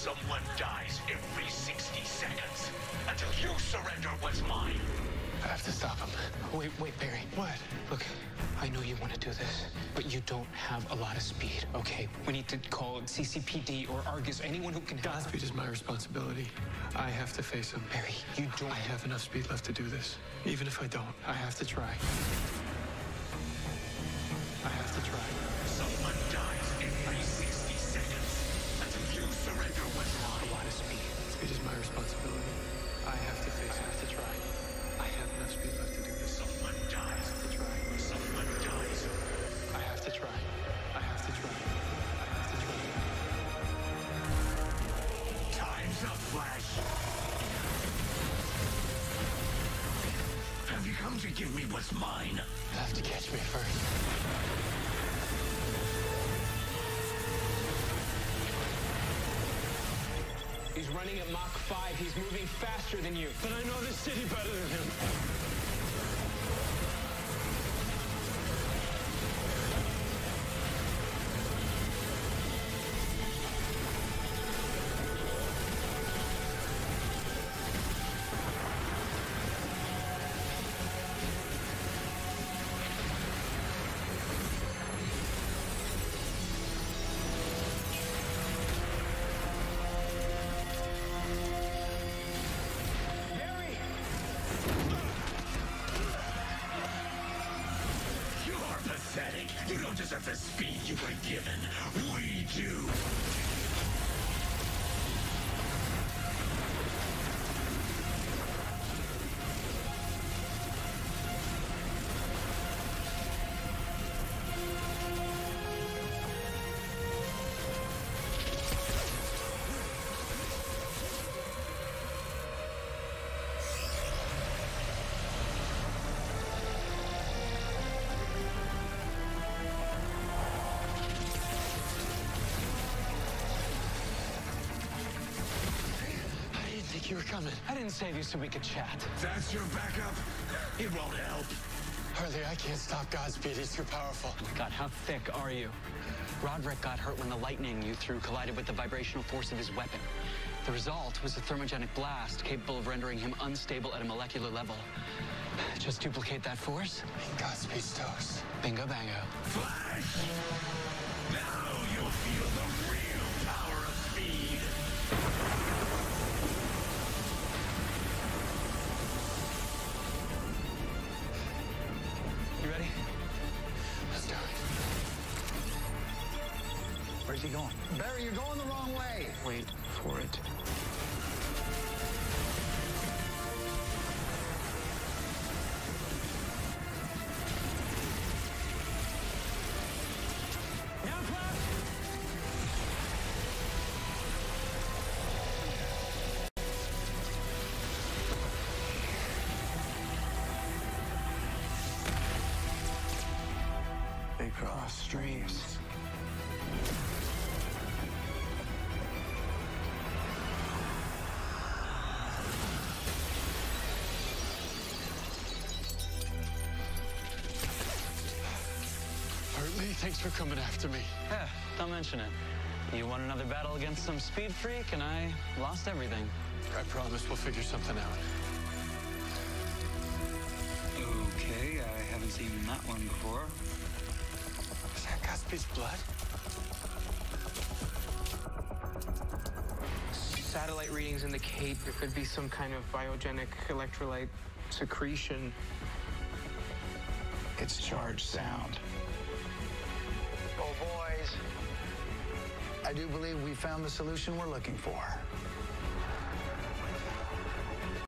Someone dies every 60 seconds until you surrender what's mine. I have to stop him. Wait, Barry. What? Look, I know you want to do this, but you don't have a lot of speed, okay? We need to call CCPD or Argus, anyone who can help. Godspeed is my responsibility. I have to face him. Barry, you don't... I have enough speed left to do this. Even if I don't, I have to try. I have to try. Someone dies every 60 seconds until you surrender what's mine. A lot of speed. Speed is my responsibility. I have to face it. I have to try. I have enough speed left to do this. Someone dies. I have to try. Someone dies. I have to try. I have to try. I have to try. Time's up, Flash. Have you come to give me what's mine? You'll have to catch me first. He's running at Mach 5. He's moving faster than you. But I know this city better than him. You don't deserve the speed you were given. We do. You were coming. I didn't save you so we could chat. That's your backup? It won't help. Harley, I can't stop Godspeed. He's too powerful. Oh my God, how thick are you? Roderick got hurt when the lightning you threw collided with the vibrational force of his weapon. The result was a thermogenic blast capable of rendering him unstable at a molecular level. Just duplicate that force. Godspeed's toast. Bingo bango. Flash! Now you'll feel the real power of speed. You ready? Let's do it. Where's he going? Barry, you're going the wrong way. Wait for it. They cross streams. Hartley, thanks for coming after me. Yeah, don't mention it. You won another battle against some speed freak, and I lost everything. I promise we'll figure something out. Okay, I haven't seen that one before. Is that Godspeed's blood? Satellite readings indicate there could be some kind of biogenic electrolyte secretion. It's charged sound. Oh, boys. I do believe we found the solution we're looking for.